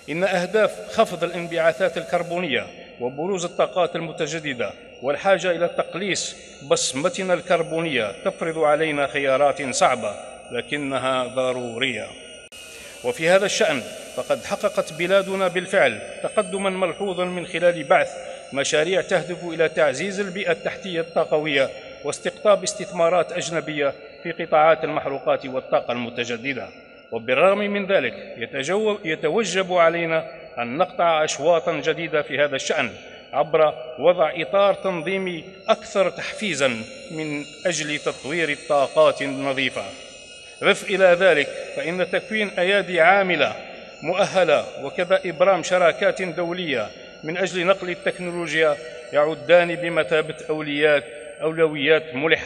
إن أهداف خفض الانبعاثات الكربونية وبروز الطاقات المتجددة والحاجة إلى تقليص بصمتنا الكربونية تفرض علينا خيارات صعبة لكنها ضرورية. وفي هذا الشأن فقد حققت بلادنا بالفعل تقدماً ملحوظاً من خلال بعث مشاريع تهدف إلى تعزيز البيئة التحتية الطاقوية واستقطاب استثمارات أجنبية في قطاعات المحروقات والطاقة المتجددة. وبالرغم من ذلك يتوجب علينا أن نقطع أشواطاً جديدة في هذا الشأن عبر وضع إطار تنظيمي أكثر تحفيزاً من أجل تطوير الطاقات النظيفة. ضف إلى ذلك فإن تكوين أيادي عاملة مؤهلة وكذا إبرام شراكات دولية من أجل نقل التكنولوجيا يعدان بمثابة أولويات ملحة